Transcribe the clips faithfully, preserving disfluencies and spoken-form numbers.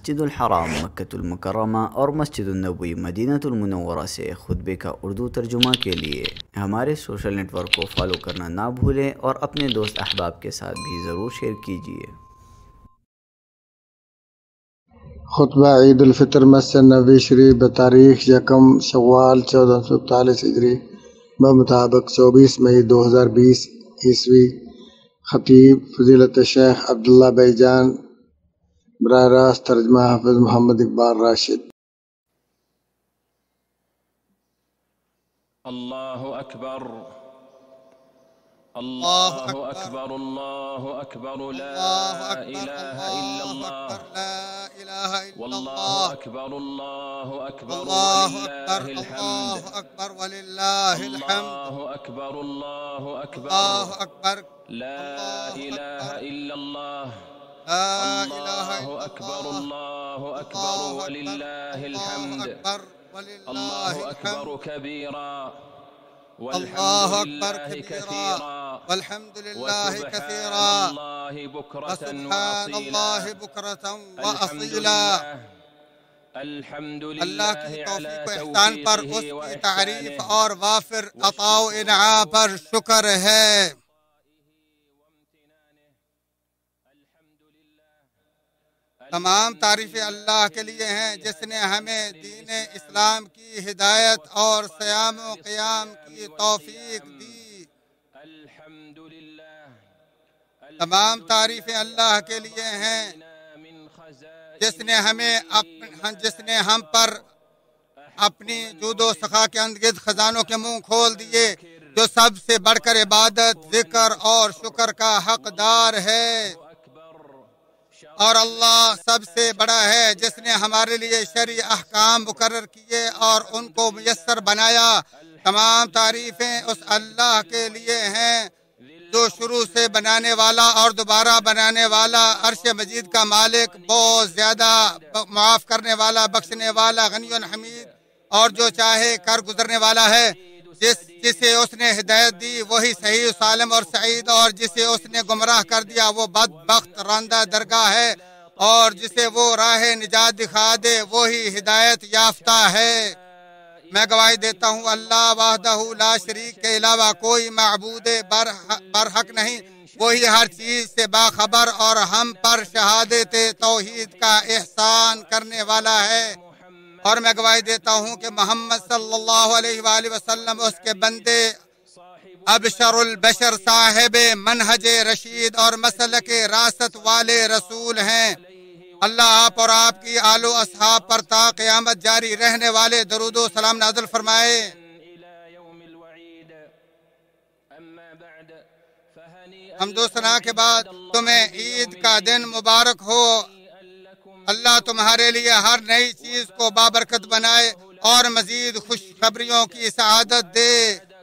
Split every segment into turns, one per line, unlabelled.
مسجد الحرام مکۃ المکرمہ اور مسجد النبوی مدینہ المنورہ سے خطبے کا اردو ترجمہ کے لیے ہمارے سوشل نیٹ ورک کو فالو کرنا نہ بھولیں اور اپنے دوست احباب کے ساتھ بھی ضرور شیئر کیجیے۔
خطبہ عید الفطر مسجد نبوی شریف بتاریخ یکم شوال چودہ سو اکتالیس ہجری بمطابق چوبیس مئی دو ہزار بیس عیسوی۔ خطیب فضیلت شیخ عبداللہ بھائی جان، براہ راست ترجمہ حافظ محمد اقبال راشد۔
اللہ اکبر اللہ اکبر اللہ اکبر لا الہ الا اللہ واللہ اکبر اللہ اکبر وللہ الحمد اللہ اکبر اللہ اکبر لا الہ الا اللہ اللہ اکبر اللہ اکبر وللہ الحمد اللہ اکبر کبیرا والحمد للہ كثيرا والحمد لله كثيرا وسبحان الله بكرة وأصيلا۔ الحمد للہ
اللہ کی توفیق و احسان پر اس کی تعریف اور وافر عطا و انعام پر شکر ہے۔ تمام تعریفیں اللہ کے لیے ہیں جس نے ہمیں دین اسلام کی ہدایت اور صیام و قیام کی توفیق دی۔ تمام تعریفیں اللہ کے لیے ہیں جس نے ہمیں جس نے ہم پر اپنی جود و سخا کے اندگد خزانوں کے منہ کھول دیے، جو سب سے بڑھ کر عبادت، ذکر اور شکر کا حقدار ہے۔ اور اللہ سب سے بڑا ہے جس نے ہمارے لیے شرعی احکام مقرر کیے اور ان کو میسر بنایا۔ تمام تعریفیں اس اللہ کے لیے ہیں جو شروع سے بنانے والا اور دوبارہ بنانے والا، عرش مجید کا مالک، بہت زیادہ معاف کرنے والا، بخشنے والا، غنی و حمید، اور جو چاہے کر گزرنے والا ہے۔ جس جسے اس نے ہدایت دی وہی صحیح سالم اور سعید، اور جسے اس نے گمراہ کر دیا وہ بدبخت راندہ درگاہ ہے، اور جسے وہ راہ نجات دکھا دے وہی ہدایت یافتہ ہے۔ میں گواہی دیتا ہوں اللہ وحدہ لا شریک کے علاوہ کوئی معبود برحق نہیں، وہی ہر چیز سے باخبر اور ہم پر شہادت توحید کا احسان کرنے والا ہے۔ اور میں گواہی دیتا ہوں کہ محمد صلی اللہ علیہ وآلہ وسلم اس کے بندے، ابشر البشر، صاحب منہج رشید اور مسلک راست والے رسول ہیں۔ اللہ آپ اور آپ کی آل و اصحاب پر تا قیامت جاری رہنے والے درود و سلام نازل فرمائے۔ حمد و ثنا کے بعد تمہیں عید کا دن مبارک ہو۔ اللہ تمہارے لیے ہر نئی چیز کو بابرکت بنائے اور مزید خوشخبریوں کی سعادت دے۔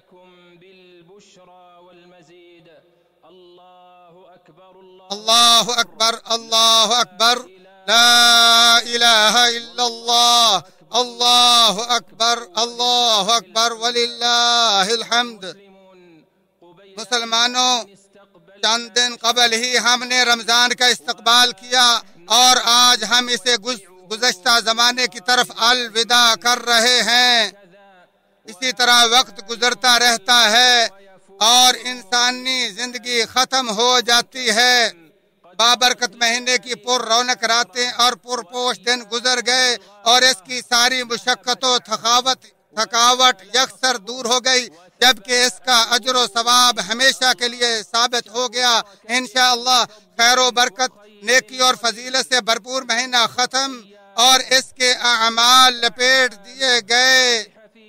اللہ اکبر اللہ اکبر لا الہ الا اللہ اللہ اکبر اللہ اکبر وللہ الحمد۔ مسلمانوں، چند دن قبل ہی ہم نے رمضان کا استقبال کیا اور آج ہم اسے گزشتہ زمانے کی طرف الوداع کر رہے ہیں۔ اسی طرح وقت گزرتا رہتا ہے اور انسانی زندگی ختم ہو جاتی ہے۔ بابرکت مہینے کی پر رونق راتیں اور پرپوش دن گزر گئے اور اس کی ساری مشقت و تھکاوٹ تھکاوٹ یکسر دور ہو گئی، جبکہ اس کا اجر و ثواب ہمیشہ کے لیے ثابت ہو گیا۔ انشاءاللہ خیر و برکت، نیکی اور فضیلت سے بھرپور مہینہ ختم اور اس کے اعمال لپیٹ دیے گئے۔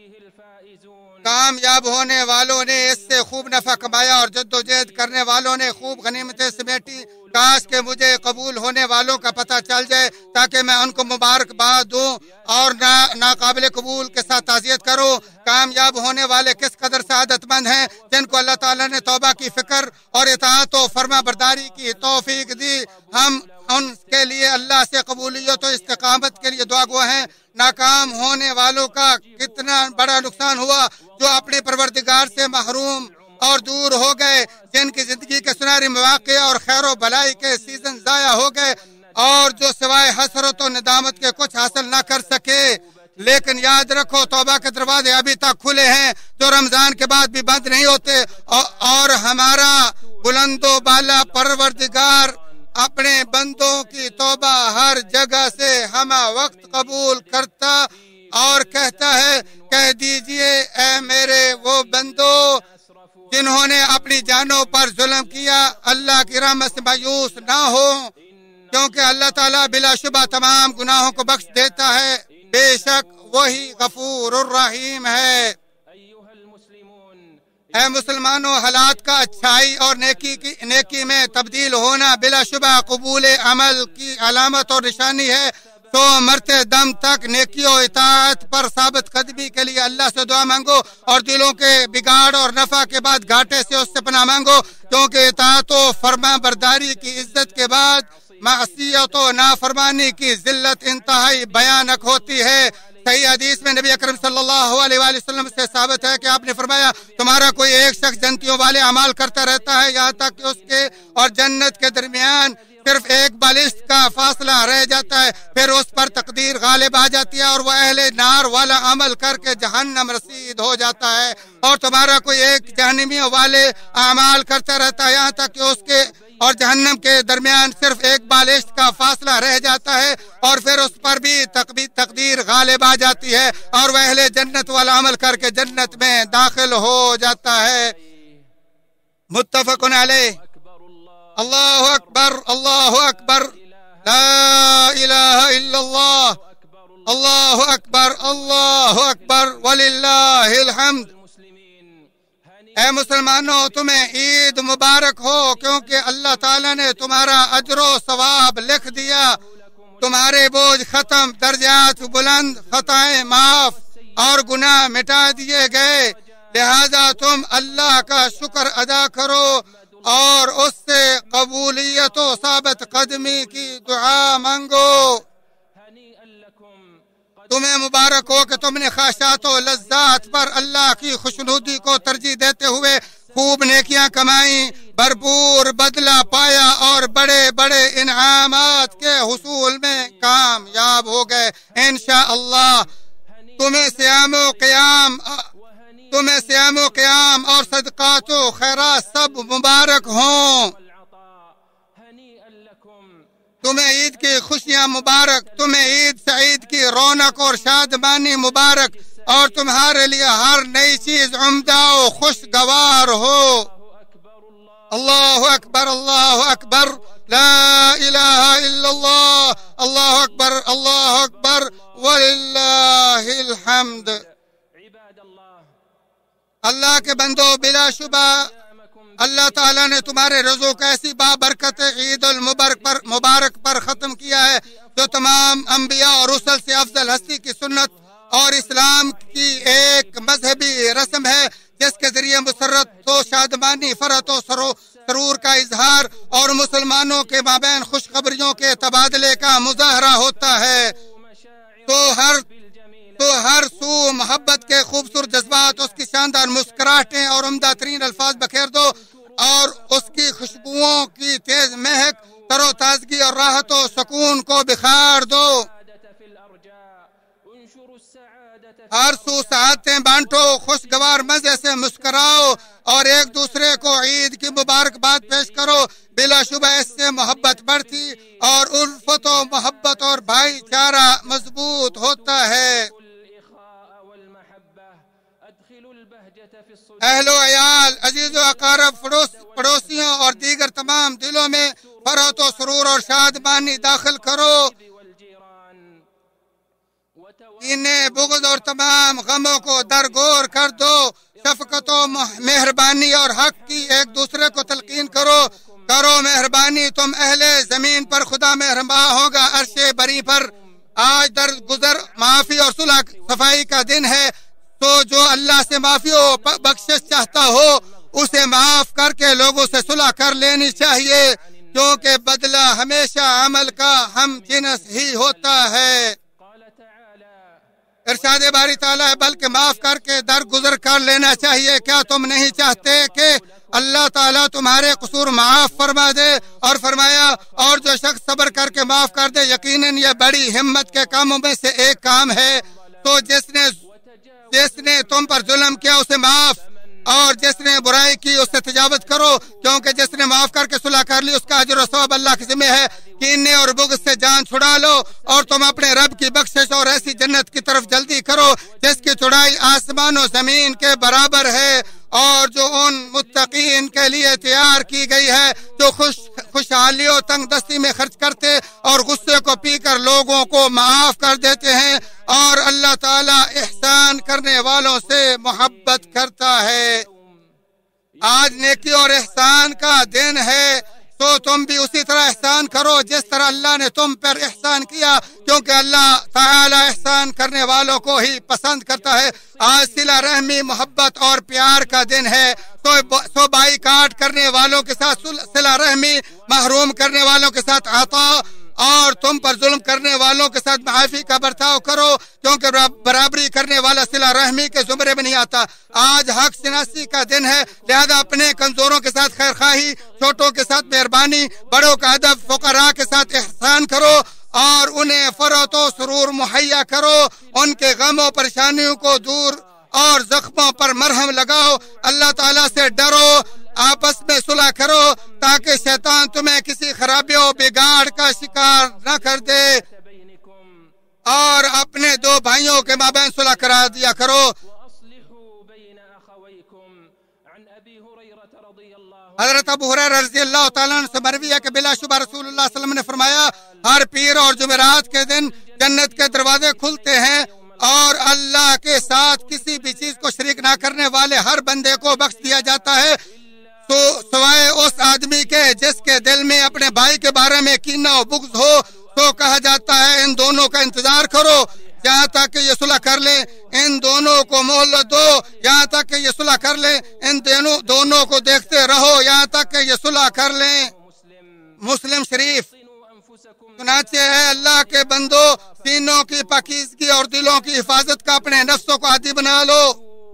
کامیاب ہونے والوں نے اس سے خوب نفع کمایا اور جد و جہد کرنے والوں نے خوب غنیمتیں سمیٹی۔ کاش کہ مجھے قبول ہونے والوں کا پتہ چل جائے تاکہ میں ان کو مبارکباد دوں اور ناقابل قبول کے ساتھ تعزیت کروں۔ کامیاب ہونے والے کس قدر سعادت مند ہیں جن کو اللہ تعالیٰ نے توبہ کی فکر اور اطاعت و فرما برداری کی توفیق دی۔ ہم ان کے لیے اللہ سے قبولیت و استقامت کے لیے دعا گو ہیں۔ ناکام ہونے والوں کا کتنا بڑا نقصان ہوا جو اپنے پروردگار سے محروم اور دور ہو گئے، جن کی زندگی کے سنہرے مواقع اور خیر و بھلائی کے سیزن ضائع ہو گئے۔ اور جو سوائے حسرت و ندامت کے کچھ حاصل نہ کر سکے، لیکن یاد رکھو توبہ کے دروازے ابھی تک کھلے ہیں جو رمضان کے بعد بھی بند نہیں ہوتے، اور ہمارا بلند و بالا پروردگار اپنے بندوں کی توبہ ہر جگہ سے ہمہ وقت قبول کرتا اور کہتا ہے، کہہ دیجئے اے میرے وہ بندو جنہوں نے اپنی جانوں پر ظلم کیا، اللہ کی رحمت سے مایوس نہ ہو، کیونکہ اللہ تعالیٰ بلا شبہ تمام گناہوں کو بخش دیتا ہے، بے شک وہی غفور الرحیم ہے۔ اے مسلمانوں، حالات کا اچھائی اور نیکی کی نیکی میں تبدیل ہونا بلا شبہ قبول عمل کی علامت اور نشانی ہے، تو مرتے دم تک نیکی و اطاعت پر ثابت قدمی کے لیے اللہ سے دعا مانگو، اور دلوں کے بگاڑ اور نفع کے بعد گھاٹے سے اس سے پناہ مانگو، کیونکہ اطاعت و فرما برداری کی عزت کے بعد معصیت و نافرمانی کی ذلت انتہائی بھیانک ہوتی ہے۔ صحیح حدیث میں نبی اکرم صلی اللہ علیہ وآلہ وسلم سے ثابت ہے کہ آپ نے فرمایا، تمہارا کوئی ایک شخص جنتیوں والے اعمال کرتا رہتا ہے یہاں تک کہ اس کے اور جنت کے درمیان صرف ایک بالشت کا فاصلہ رہ جاتا ہے، پھر اس پر تقدیر غالب آ جاتی ہے اور وہ اہل نار والا عمل کر کے جہنم رسید ہو جاتا ہے، اور تمہارا کوئی ایک جہنمیوں والے اعمال کرتا رہتا ہے یہاں تک کہ اس کے اور جہنم کے درمیان صرف ایک بالشت کا فاصلہ رہ جاتا ہے، اور پھر اس پر بھی تقدیر غالب آ جاتی ہے اور وہ اہل جنت والا عمل کر کے جنت میں داخل ہو جاتا ہے۔ متفق علیہ۔ اللہ اکبر اللہ اکبر لا الہ الا اللہ اللہ اکبر اللہ اکبر وللہ الحمد۔ اے مسلمانوں، تمہیں عید مبارک ہو، کیونکہ اللہ تعالیٰ نے تمہارا اجر و ثواب لکھ دیا، تمہارے بوجھ ختم، درجات بلند، خطائیں معاف اور گناہ مٹا دیے گئے، لہذا تم اللہ کا شکر ادا کرو اور اس سے قبولیت و ثابت قدمی کی دعا مانگو۔ تمہیں مبارک ہو کہ تم نے خواہشات و لذات پر اللہ کی خوشنودی کو ترجیح دیتے ہوئے خوب نیکیاں کمائیں، بھرپور بدلہ پایا اور بڑے بڑے انعامات کے حصول میں کامیاب ہو گئے انشاءاللہ۔ تمہیں صیام و قیام تمہیں صیام و قیام اور صدقات و خیرات سب مبارک ہوں۔ تمہیں عید کی خوشیاں مبارک، تمہیں عید سعید کی رونق اور شادمانی مبارک، اور تمہارے لیے ہر نئی چیز عمدہ و خوشگوار ہو۔ اللہ اکبر اللہ اکبر لا الہ الا اللہ اللہ اکبر اللہ اکبر وللہ الحمد۔ اللہ کے بندو، بلا شبہ اللہ تعالیٰ نے تمہارے رزق ایسی بابرکت عید المبارک پر مبارک پر ختم کیا ہے جو تمام انبیاء اور رسل سے افضل ہستی کی سنت اور اسلام کی ایک مذہبی رسم ہے، جس کے ذریعے مسرت و شادمانی، فرحت و سرور کا اظہار اور مسلمانوں کے مابین خوشخبریوں کے تبادلے کا مظاہرہ ہوتا ہے۔ تو ہر تو ہر سو محبت کے خوبصورت جذبات، اس کی شاندار مسکراہٹیں اور عمدہ ترین الفاظ بکھیر دو، اور اس کی خوشبوؤں کی تیز مہک تر و تازگی اور راحت و سکون کو بخار دو۔ ہر سو سعادتیں بانٹو، خوشگوار مزے سے مسکراؤ اور ایک دوسرے کو عید کی مبارکباد پیش کرو۔ بلا شبہ اس سے محبت بڑھتی اور الفت و محبت اور بھائی چارہ مضبوط ہوتا ہے۔ اہل و عیال، عزیز و اقارب، پڑوسیوں اور دیگر تمام دلوں میں فرحت و سرور اور شادمانی داخل کرو۔ انہیں بغض اور تمام غموں کو درگور کر دو۔ شفقت و مہربانی اور حق کی ایک دوسرے کو تلقین کرو کرو مہربانی، تم اہل زمین پر خدا مہربان ہوگا عرش بری پر۔ آج درگزر معافی اور صلح صفائی کا دن ہے، تو جو اللہ سے معافی و بخشش چاہتا ہو اسے معاف کر کے لوگوں سے صلح کر لینی چاہیے، کیونکہ بدلہ ہمیشہ عمل کا ہم جنس ہی ہوتا ہے۔ ارشاد باری تعالیٰ ہے، بلکہ معاف کر کے درگزر کر لینا چاہیے۔ کیا تم نہیں چاہتے کہ اللہ تعالیٰ تمہارے قصور معاف فرما دے، اور فرمایا اور جو شخص صبر کر کے معاف کر دے یقیناً یہ بڑی ہمت کے کاموں میں سے ایک کام ہے۔ تو جس نے جس نے تم پر ظلم کیا اسے معاف، اور جس نے برائی کی اس سے تجاوز کرو، کیونکہ جس نے معاف کر کے صلح کر لی اس کا اجر و ثواب اللہ کے ذمہ ہے۔ کینے اور بغض سے جان چھڑا لو اور تم اپنے رب کی بخشش اور ایسی جنت کی طرف جلدی کرو جس کی چوڑائی آسمان و زمین کے برابر ہے، اور جو ان متقین کے لیے تیار کی گئی ہے جو خوش خوشحالی و تنگ دستی میں خرچ کرتے اور غصے کو پی کر لوگوں کو معاف کر دیتے ہیں، اور اللہ تعالیٰ احسان کرنے والوں سے محبت کرتا ہے۔ آج نیکی اور احسان کا دن ہے، تو تم بھی اسی طرح احسان کرو جس طرح اللہ نے تم پر احسان کیا، کیونکہ اللہ تعالی احسان کرنے والوں کو ہی پسند کرتا ہے۔ آج صلہ رحمی، محبت اور پیار کا دن ہے، تو سو بائی کاٹ کرنے والوں کے ساتھ صلہ رحمی، محروم کرنے والوں کے ساتھ عطا، اور تم پر ظلم کرنے والوں کے ساتھ معافی کا برتاؤ کرو، کیونکہ برابری کرنے والا صلہ رحمی کے زمرے میں نہیں آتا۔ آج حق شناسی کا دن ہے، لہذا اپنے کمزوروں کے ساتھ خیر خواہی، چھوٹوں کے ساتھ مہربانی، بڑوں کا ادب، فقراء کے ساتھ احسان کرو اور انہیں فرحت و سرور مہیا کرو، ان کے غم و پریشانیوں کو دور اور زخموں پر مرہم لگاؤ، اللہ تعالیٰ سے ڈرو، آپس میں صلح کرو تاکہ شیطان تمہیں کسی خرابی و بگاڑ کا شکار نہ کر دے، اور اپنے دو بھائیوں کے مابین صلح کرا دیا کرو۔ حضرت ابو ہریرہ رضی اللہ تعالیٰ عنہ سے مروی ہے کہ بلا شبہ رسول اللہ صلی اللہ علیہ وسلم نے فرمایا ہر پیر اور جمعرات کے دن جنت کے دروازے کھلتے ہیں، اور اللہ کے ساتھ کسی بھی چیز کو شریک نہ کرنے والے ہر بندے کو بخش دیا جاتا ہے، تو سوائے اس آدمی کے جس کے دل میں اپنے بھائی کے بارے میں کینہ و بغض ہو، تو کہا جاتا ہے ان دونوں کا انتظار کرو یہاں تک کہ یہ صلح کر لیں، ان دونوں کو مہلت دو یہاں تک کہ یہ صلح کر لیں، ان دونوں دونوں کو دیکھتے رہو یہاں تک کہ یہ صلح کر لیں۔ مسلم شریف۔ چنانچہ ہے اللہ کے بندو، سینوں کی پاکیزگی اور دلوں کی حفاظت کا اپنے نفسوں کو عادی بنا لو،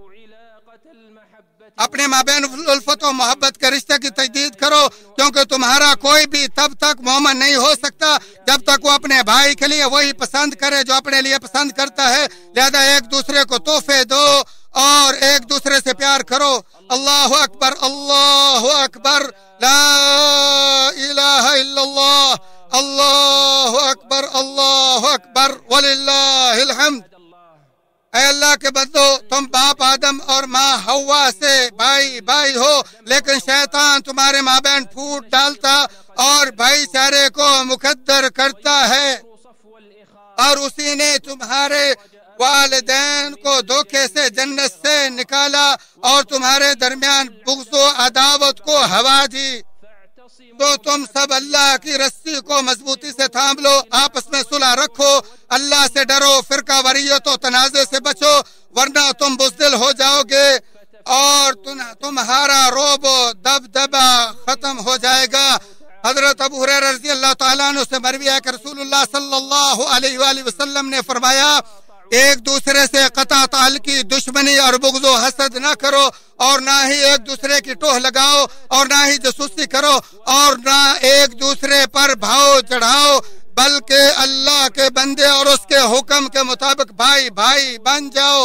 اپنے مابین الفت و محبت کے رشتے کی تجدید کرو، کیونکہ تمہارا کوئی بھی تب تک مومن نہیں ہو سکتا جب تک وہ اپنے بھائی کے لیے وہی پسند کرے جو اپنے لیے پسند کرتا ہے، لہذا ایک دوسرے کو تحفے دو اور ایک دوسرے سے پیار کرو۔ اللہ اکبر، اللہ اکبر، لا الہ الا اللہ، اللہ اکبر، اللہ اکبر، وللہ الحمد۔ اے اللہ کے بندو، تم باپ آدم اور ماں ہوا سے بھائی بھائی ہو، لیکن شیطان تمہارے مابین پھوٹ ڈالتا اور بھائی چارے کو مقدر کرتا ہے، اور اسی نے تمہارے والدین کو دھوکے سے جنت سے نکالا اور تمہارے درمیان بغض و عداوت کو ہوا دی۔ تو تم سب اللہ کی رسی کو مضبوطی سے تھام لو، آپس میں صلح رکھو، اللہ سے ڈرو، فرقہ واریت و تنازع سے بچو، ورنہ تم بزدل ہو جاؤ گے اور تمہارا رعب و دبدبہ ختم ہو جائے گا۔ حضرت ابو ہریرہ رضی اللہ تعالیٰ عنہ سے مروی ہے کہ رسول اللہ صلی اللہ علیہ وآلہ وسلم نے فرمایا ایک دوسرے سے قطع تعلقی، دشمنی اور بغض و حسد نہ کرو، اور نہ ہی ایک دوسرے کی ٹوہ لگاؤ، اور نہ ہی جاسوسی کرو، اور نہ ایک دوسرے پر بھاؤ چڑھاؤ، بلکہ اللہ کے بندے اور اس کے حکم کے مطابق بھائی بھائی بن جاؤ۔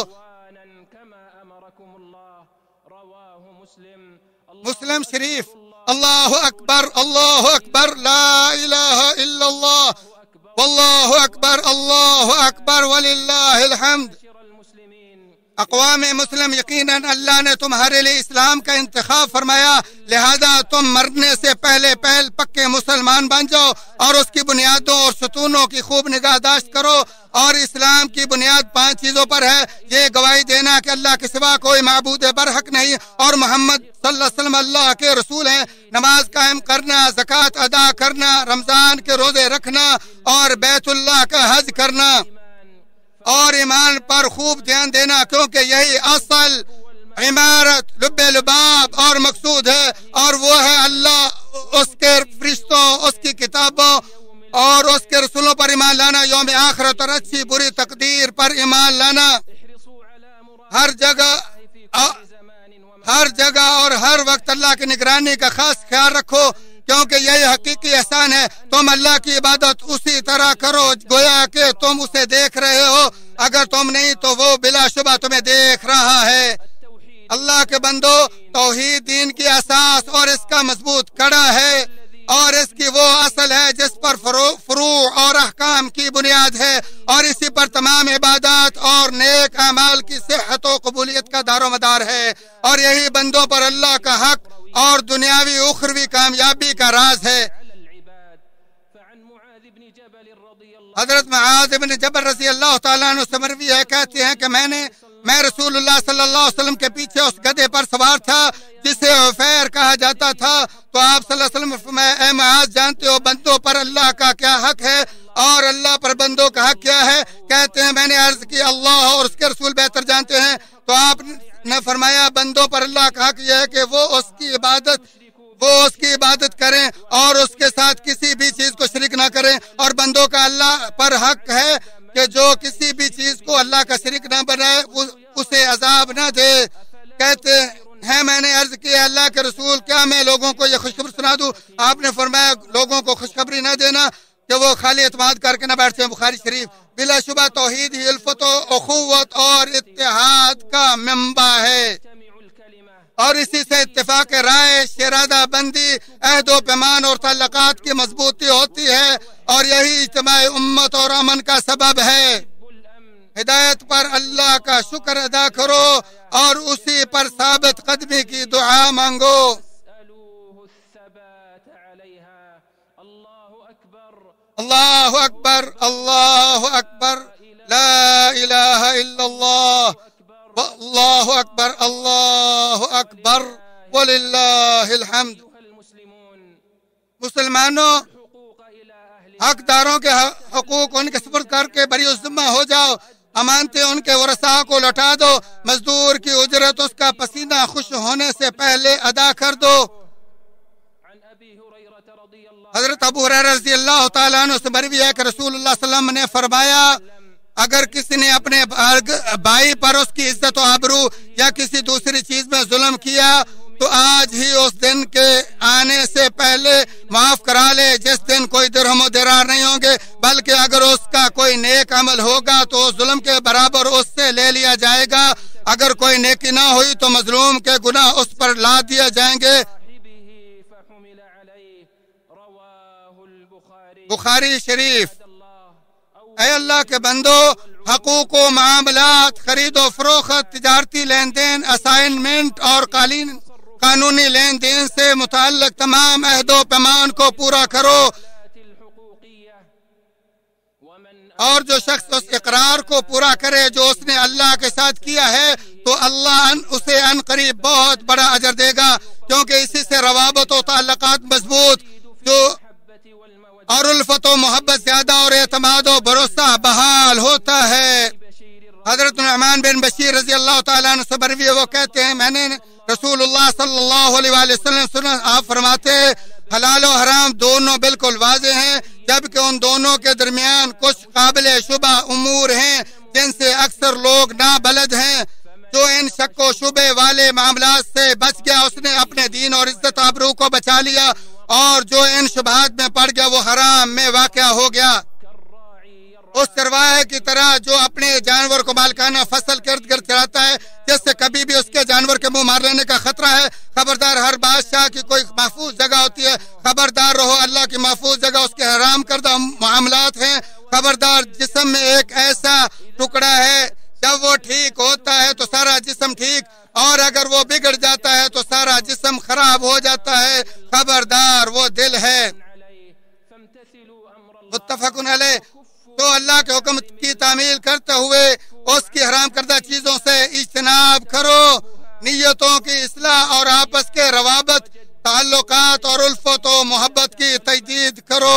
مسلم شریف۔ اللہ اکبر، اللہ اکبر، لا الہ الا اللہ، واللہ اکبر، اللہ اکبر، وللہ الحمد۔ اقوام مسلم، یقیناً اللہ نے تمہارے لیے اسلام کا انتخاب فرمایا، لہذا تم مرنے سے پہلے پہل پکے مسلمان بن جاؤ اور اس کی بنیادوں اور ستونوں کی خوب نگہداشت کرو۔ اور اسلام کی بنیاد پانچ چیزوں پر ہے، یہ گواہی دینا کہ اللہ کے سوا کوئی معبود برحق نہیں اور محمد صلی اللہ علیہ وسلم اللہ کے رسول ہیں، نماز قائم کرنا، زکوٰۃ ادا کرنا، رمضان کے روزے رکھنا اور بیت اللہ کا حج کرنا، اور ایمان پر خوب دھیان دینا، کیونکہ یہی اصل عمارت لب لباب اور مقصود ہے، اور وہ ہے اللہ، اس کے فرشتوں، اس کی کتابوں اور اس کے رسولوں پر ایمان لانا، یوم آخرت اور اچھی بری تقدیر پر ایمان لانا۔ ہر جگہ ہر جگہ اور ہر وقت اللہ کی نگرانی کا خاص خیال رکھو، کیونکہ یہی حقیقی احسان ہے۔ تم اللہ کی عبادت اسی طرح کرو گویا کہ تم اسے دیکھ رہے ہو، اگر تم نہیں تو وہ بلا شبہ تمہیں دیکھ رہا ہے۔ اللہ کے بندو، توحید دین کی اساس اور اس کا مضبوط کڑا ہے، اور اس کی وہ اصل ہے جس پر فروع اور احکام کی بنیاد ہے، اور اسی پر تمام عبادات اور نیک اعمال کی صحت و قبولیت کا دار و مدار ہے، اور یہی بندوں پر اللہ کا حق اور دنیاوی اخروی کامیابی کا راز ہے۔ حضرت معاذ بن جبل رضی اللہ تعالیٰ عنہ سے مروی ہے، کہتے ہیں کہ میں نے میں رسول اللہ صلی اللہ علیہ وسلم کے پیچھے اس گدھے پر سوار تھا جسے عفیر کہا جاتا تھا، تو آپ صلی اللہ علیہ وسلم فرمایا، اے معاذ، جانتے ہو بندوں پر اللہ کا کیا حق ہے اور اللہ پر بندوں کا حق کیا ہے؟ کہتے ہیں میں نے عرض کی اللہ اور اس کے رسول بہتر جانتے ہیں، تو آپ نے فرمایا بندوں پر اللہ کا حق یہ ہے کہ وہ اس کی عبادت وہ اس کی عبادت کریں اور اس کے ساتھ کسی بھی چیز کو شریک نہ کریں، اور بندوں کا اللہ پر حق ہے کہ جو کسی بھی چیز کو اللہ کا شریک نہ بنائے اسے عذاب نہ دے۔ کہتے ہیں میں نے عرض کی اللہ کے رسول، کیا میں لوگوں کو یہ خوشخبری سنا دوں؟ آپ نے فرمایا لوگوں کو خوشخبری نہ دینا کہ وہ خالی اعتماد کر کے نہ بیٹھتے ہیں۔ بخاری شریف۔ بلا شبہ توحید ہی الفت و اخوت اور اتحاد کا منبع ہے، اور اسی سے اتفاق رائے، شرادہ بندی، عہد و پیمان اور تعلقات کی مضبوطی ہوتی ہے، اور یہی اجتماع امت اور امن کا سبب ہے۔ ہدایت پر اللہ کا شکر ادا کرو اور اسی پر ثابت قدمی کی دعا مانگو۔ اللہ اکبر، اللہ اکبر، لا الہ الا اللہ، اللہ اکبر، اللہ اکبر، وللہ الحمد۔ مسلمانوں، حقداروں کے حقوق ان کے سپرد کر کے بری الذمہ ہو جاؤ، امانتیں ان کے ورثاء کو لوٹا دو، مزدور کی اجرت اس کا پسینہ خوش ہونے سے پہلے ادا کر دو۔ حضرت ابو ہریرہ رضی اللہ تعالیٰ عنہ سے مروی ہے کہ رسول اللہ صلی اللہ علیہ وسلم نے فرمایا، اگر کسی نے اپنے بھائی پر اس کی عزت و آبرو یا کسی دوسری چیز میں ظلم کیا تو آج ہی اس دن کے آنے سے پہلے معاف کرا لے، جس دن کوئی درہم و دینار نہیں ہوں گے، بلکہ اگر اس کا کوئی نیک عمل ہوگا تو ظلم کے برابر اس سے لے لیا جائے گا، اگر کوئی نیکی نہ ہوئی تو مظلوم کے گناہ اس پر لا دیے جائیں گے۔ بخاری شریف۔ اے اللہ کے بندو، حقوق و معاملات، خرید و فروخت، تجارتی لین دین، اسائنمنٹ اور قالین قانونی لین دین سے متعلق تمام عہد و پیمان کو پورا کرو، اور جو شخص اس اقرار کو پورا کرے جو اس نے اللہ کے ساتھ کیا ہے تو اللہ اسے ان قریب بہت بڑا اجر دے گا، کیونکہ اسی سے روابط و تعلقات مضبوط جو اور الفت و محبت زیادہ اور اعتماد و بھروسہ بحال ہوتا ہے۔ حضرت نعمان بن بشیر رضی اللہ تعالیٰ عنہ سے مروی ہے، وہ کہتے ہیں میں نے رسول اللہ صلی اللہ علیہ وآلہ وسلم سنا، آپ فرماتے ہیں حلال و حرام دونوں بالکل واضح ہیں، جبکہ ان دونوں کے درمیان کچھ قابل شبہ امور ہیں جن سے اکثر لوگ نابلد ہیں۔ جو ان شک و شبے والے معاملات سے بچ گیا اس نے اپنے دین اور عزت آبرو کو بچا لیا، اور جو ان شبہات میں پڑ گیا وہ حرام میں واقع ہو گیا۔ اس چرواہے کی طرح جو اپنے جانور کو مالکانہ فصل کے ارد گرد چراتا ہے جس سے کبھی بھی اس کے جانور کے منہ مار لینے کا خطرہ ہے، خبردار ہر بادشاہ کی کوئی محفوظ جگہ ہوتی ہے، خبردار رہو اللہ کی محفوظ جگہ اس کے حرام کردہ معاملات ہیں، خبردار جسم میں ایک ایسا ٹکڑا ہے جب وہ ٹھیک ہوتا ہے تو سارا جسم ٹھیک، اور اگر وہ بگڑ جاتا ہے تو سارا جسم خراب ہو جاتا ہے، خبردار وہ دل ہے۔ متفق علیہ۔ تو اللہ کے حکم کی تعمیل کرتے ہوئے اس کی حرام کردہ چیزوں سے اجتناب کرو، نیتوں کی اصلاح اور آپس کے روابط، تعلقات اور الفت و محبت کی تجدید کرو۔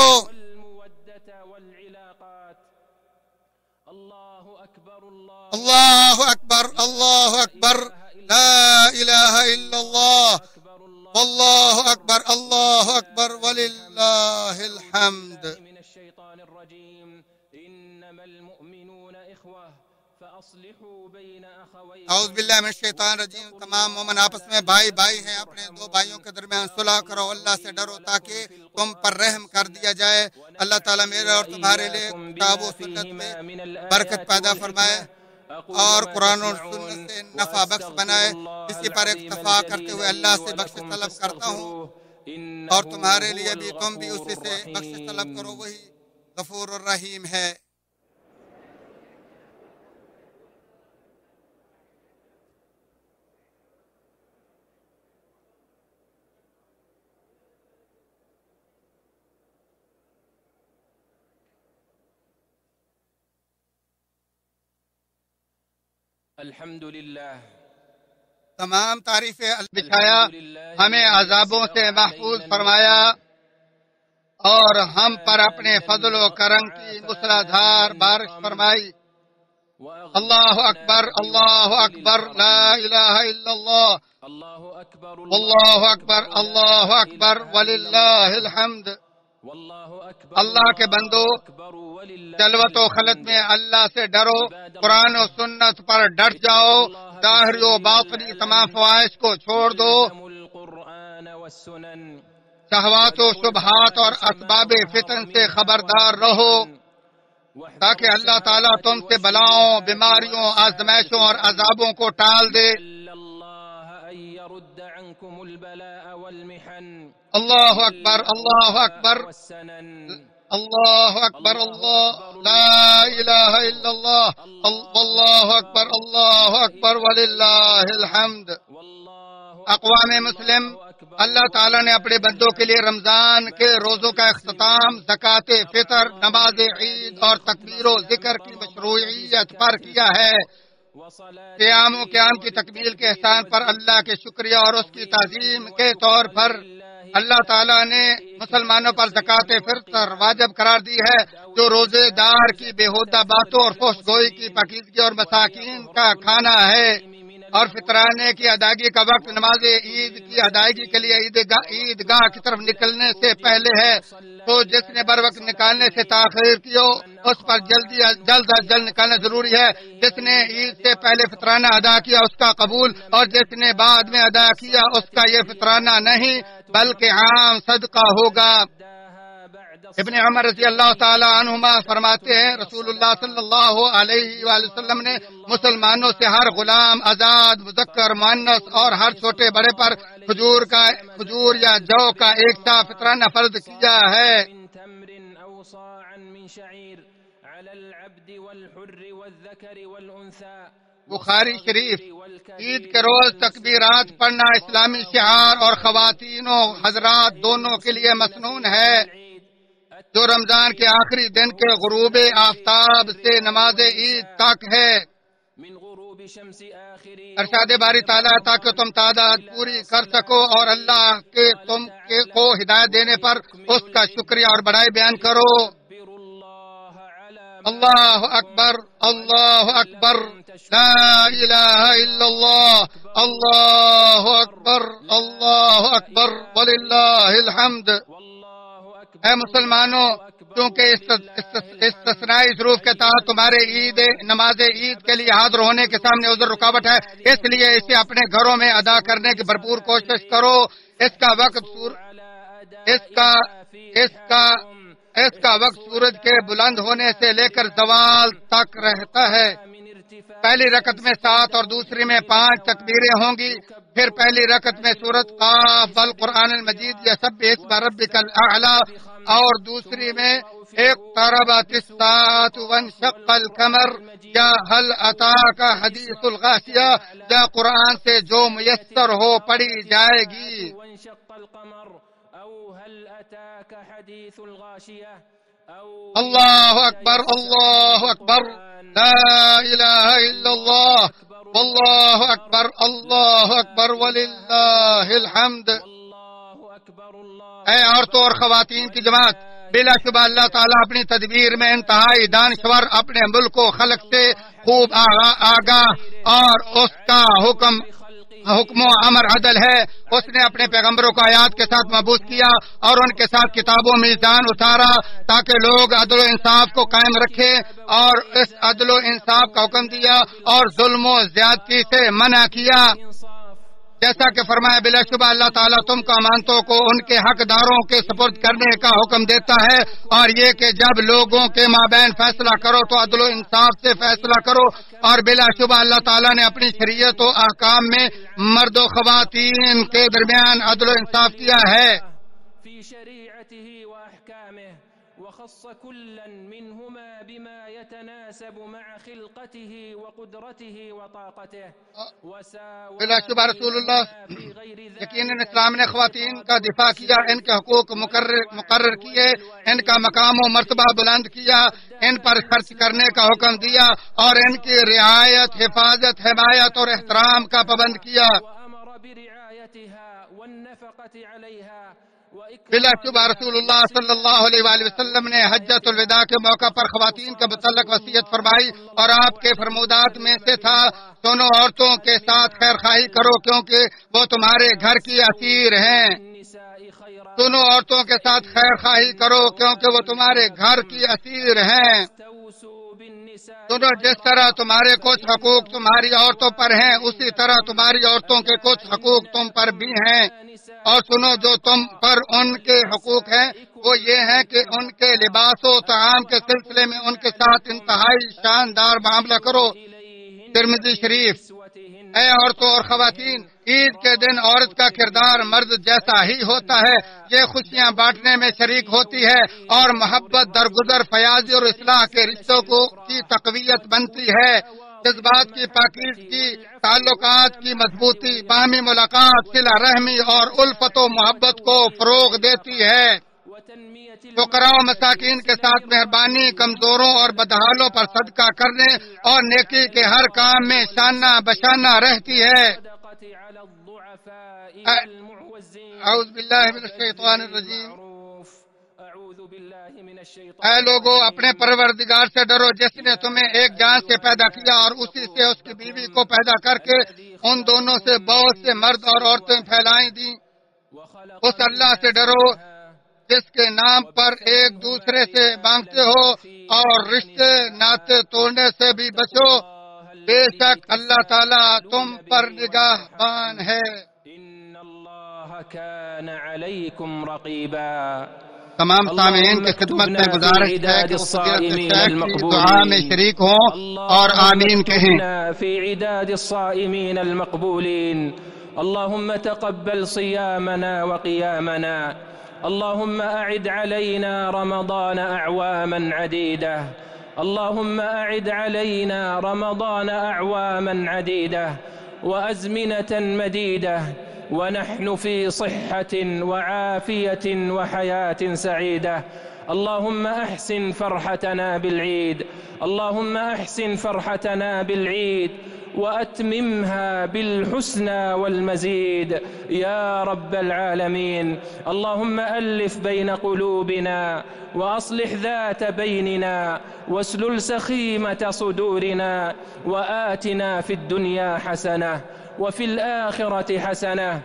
اللہ اکبر، اللہ اکبر، لا الہ الا اللہ، واللہ اکبر، اللہ اکبر، وللہ الحمد۔ اعوذ باللہ من الشیطان الرجیم۔ تمام مومن آپس میں بھائی بھائی ہیں، اپنے دو بھائیوں کے درمیان صلح کرو، اللہ سے ڈرو تاکہ تم پر رحم کر دیا جائے۔ اللہ تعالیٰ میرے اور تمہارے لیے کتاب و سنت میں برکت پیدا فرمائے اور قرآن و سنت سے نفع بخش بنائے۔ اسی پر اکتفا کرتے ہوئے اللہ سے بخش طلب کرتا ہوں اور تمہارے لیے بھی تم بھی اسی سے بخش طلب کرو، وہی غفور الرحیم ہے۔
الحمدللہ،
تمام تعریفیں بچھایا، ہمیں عذابوں سے محفوظ فرمایا اور ہم پر اپنے فضل و کرم کی موسلادھار بارش فرمائی۔ اللہ اکبر، اللہ اکبر، لا الہ الا اللہ، اللہ اکبر، اللہ اکبر وللہ الحمد۔ اللہ کے بندو، جلوت و خلط میں اللہ سے ڈرو، قرآن و سنت پر ڈٹ جاؤ، ظاہری و باطنی تمام فواہش کو چھوڑ دو، شہوات و شبہات اور اسباب فتن سے خبردار رہو تاکہ اللہ تعالیٰ تم سے بلاؤں، بیماریوں، آزمائشوں اور عذابوں کو ٹال دے۔ اللہ اکبر، اللہ اکبر، اللہ اکبر، اللہ لا الہ الا اللہ، اللہ اکبر، اللہ اکبر وللہ الحمد۔ اقوام مسلم، اللہ تعالیٰ نے اپنے بندوں کے لیے رمضان کے روزوں کا اختتام زکوٰۃ فطر، نماز عید اور تکبیر و ذکر کی مشروعیت پر کیا ہے۔ قیام و قیام کی تکمیل کے احسان پر اللہ کے شکریہ اور اس کی تعظیم کے طور پر اللہ تعالیٰ نے مسلمانوں پر زکوٰۃ فطر واجب قرار دی ہے، جو روزے دار کی بےہودہ باتوں اور فحش گوئی کی پاکیزگی اور مساکین کا کھانا ہے، اور فطرانے کی ادائیگی کا وقت نماز عید کی ادائیگی کے لیے عیدگاہ عیدگاہ کی طرف نکلنے سے پہلے ہے، تو جس نے بر وقت نکالنے سے تاخیر کی ہو اس پر جلدی جلد از جلد نکالنا ضروری ہے۔ جس نے عید سے پہلے فطرانہ ادا کیا اس کا قبول، اور جس نے بعد میں ادا کیا اس کا یہ فطرانہ نہیں بلکہ عام صدقہ ہوگا۔ ابن عمر رضی اللہ تعالی عنہما فرماتے ہیں، رسول اللہ صلی اللہ علیہ وآلہ وسلم نے مسلمانوں سے ہر غلام، آزاد، مذکر، مؤنث اور ہر چھوٹے بڑے پر کھجور کا کھجور یا جو کا ایک سا فطرانہ فرض کیا ہے۔ بخاری شریف۔ عید کے روز تکبیرات پڑھنا اسلامی شعار اور خواتین و حضرات دونوں کے لیے مسنون ہے، جو رمضان کے آخری دن کے غروب آفتاب سے نماز عید تک ہے۔ ارشاد باری تعالیٰ تاکہ تم تعداد پوری کر سکو اور اللہ کے تم کے کو ہدایت دینے پر اس کا شکریہ اور بڑائی بیان کرو۔ اللہ اکبر، اللہ اکبر، لا الہ الا اللہ، اللہ اکبر، اللہ اکبر وللہ الحمد۔ اے مسلمانوں، کیونکہ استثنائی ظروف کے تحت تمہارے عید نماز عید کے لیے حاضر ہونے کے سامنے عذر رکاوٹ ہے، اس لیے اسے اپنے گھروں میں ادا کرنے کی بھرپور کوشش کرو۔ اس کا وقت سور اس کا اس کا اس کا وقت سورج کے بلند ہونے سے لے کر زوال تک رہتا ہے۔ پہلی رکعت میں سات اور دوسری میں پانچ تکبیریں ہوں گی، پھر پہلی رکعت میں سورۃ قاف والقرآن المجید یسبح اسم ربک الاعلی اور دوسری میں اقتربت الساعۃ وانشق القمر یا هل اتاک حدیث الغاشیہ یا قرآن سے جو میسر ہو پڑھی جائے گی۔ اللہ اکبر، اللہ اکبر، لا الہ الا اللہ، واللہ اکبر، اللہ اکبر وللہ الحمد۔ اے عورتوں اور خواتین کی جماعت، بلا شبہ اللہ تعالیٰ اپنی تدبیر میں انتہائی دانشور، اپنے ملک و خلق سے خوب آگاہ اور اس کا حکم حکم و امر عدل ہے. اس نے اپنے پیغمبروں کو آیات کے ساتھ مبعوث کیا اور ان کے ساتھ کتابوں میں میزان اتارا تاکہ لوگ عدل و انصاف کو قائم رکھے، اور اس عدل و انصاف کا حکم دیا اور ظلم و زیادتی سے منع کیا. جیسا کہ فرمایا بلا شبہ اللہ تعالیٰ تم کو امانتوں کو ان کے حقداروں کے سپرد کرنے کا حکم دیتا ہے، اور یہ کہ جب لوگوں کے مابین فیصلہ کرو تو عدل و انصاف سے فیصلہ کرو. اور بلا شبہ اللہ تعالیٰ نے اپنی شریعت و احکام میں مرد و خواتین کے درمیان عدل و انصاف کیا ہے.
وخص كلا منهما بما يتناسب مع خلقته وقدرته وطاقته وساوى
بلا شبہ رسول اللہ یقیناً اسلام نے خواتین کا دفاع کیا، ان کے حقوق مقرر مقرر کیے، ان کا مقام و مرتبہ بلند کیا، ان پر خرچ کرنے کا حکم دیا اور ان کی رعایت، حفاظت، حمایت اور احترام کا پابند کیا.
وأمر برعايتها والنفقة عليها.
بلا شبہ رسول اللہ صلی اللہ علیہ وآلہ وسلم نے حجۃ الوداع کے موقع پر خواتین کے متعلق وصیت فرمائی، اور آپ کے فرمودات میں سے تھا دونوں عورتوں کے ساتھ خیر خواہی کرو کیونکہ وہ تمہارے گھر کی اسیر ہیں. دونوں عورتوں کے ساتھ خیر خواہی کرو کیونکہ وہ تمہارے گھر کی اسیر ہیں. دونوں جس طرح تمہارے کچھ حقوق تمہاری عورتوں پر ہیں اسی طرح تمہاری عورتوں کے کچھ حقوق تم پر بھی ہیں. اور سنو جو تم پر ان کے حقوق ہیں وہ یہ ہیں کہ ان کے لباس و طعام کے سلسلے میں ان کے ساتھ انتہائی شاندار معاملہ کرو. ترمذی شریف. اے عورتوں اور خواتین، عید کے دن عورت کا کردار مرد جیسا ہی ہوتا ہے. یہ خوشیاں بانٹنے میں شریک ہوتی ہے اور محبت، درگزر، فیاضی اور اصلاح کے رشتوں کو کی تقویت بنتی ہے. جذبات کی پاکیزگی، تعلقات کی مضبوطی، باہمی ملاقات، صلہ رحمی اور الفت و محبت کو فروغ دیتی ہے. فقراء و مساکین کے ساتھ مہربانی، کمزوروں اور بدحالوں پر صدقہ کرنے اور نیکی کے ہر کام میں شانہ بشانہ رہتی ہے. اعوذ باللہ من الشیطان الرجیم. اے لوگو اپنے پروردگار سے ڈرو جس نے تمہیں ایک جان سے پیدا کیا اور اسی سے اس کی بیوی کو پیدا کر کے ان دونوں سے بہت سے مرد اور عورتیں پھیلائی دیں. اس اللہ سے ڈرو جس کے نام پر ایک دوسرے سے مانگتے ہو اور رشتے ناطے توڑنے سے بھی بچو. بے شک اللہ تعالیٰ تم پر نگہبان ہے. تمام سامعین کی خدمت میں گزارش ہے کہ دعا میں شریک ہوں اور آمین کہیں.
في عداد الصائمين المقبولين اللهم تقبل صيامنا وقيامنا. اللهم أعد علينا رمضان أعواما عديدة. اللهم أعد علينا رمضان أعواما عديدة وأزمنة مديدة ونحن في صحة وعافية وحياة سعيدة. اللهم أحسن فرحتنا بالعيد. اللهم أحسن فرحتنا بالعيد وأتممها بالحسنى والمزيد يا رب العالمين. اللهم ألف بين قلوبنا وأصلح ذات بيننا واسلل سخيمة صدورنا وآتنا في الدنيا حسنة وفي الآخرة حسنة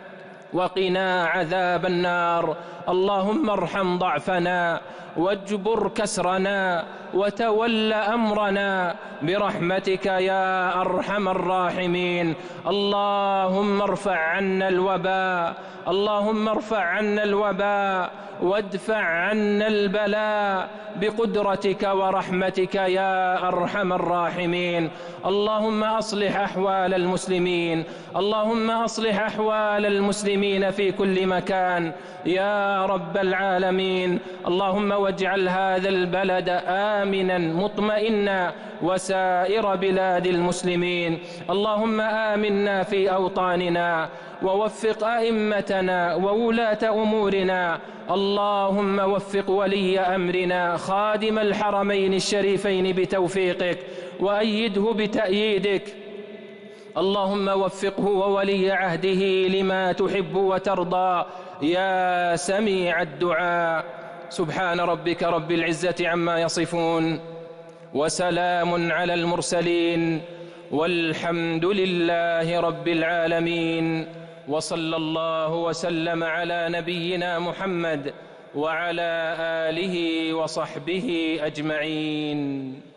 وقنا عذاب النار. اللهم ارحم ضعفنا واجبر كسرنا وتول أمرنا برحمتك يا أرحم الراحمين. اللهم ارفع عنا الوباء. اللهم ارفع عنا الوباء وادفع عنا البلاء بقدرتك ورحمتك يا أرحم الراحمين. اللهم أصلح أحوال المسلمين. اللهم أصلح أحوال المسلمين في كل مكان يا رب العالمين. اللهم واجعل هذا البلد آمنا مطمئنا وسائر بلاد المسلمين. اللهم آمنا في أوطاننا ووفق أئمتنا وولاة أمورنا. اللهم وفق ولي أمرنا خادم الحرمين الشريفين بتوفيقك وأيده بتأييدك. اللهم وفقه وولي عهده لما تحب وترضى يا سميع الدعاء. سبحان ربك رب العزة عما يصفون وسلام على المرسلين والحمد لله رب العالمين. وصلى الله وسلم على نبينا محمد وعلى آله وصحبه أجمعين.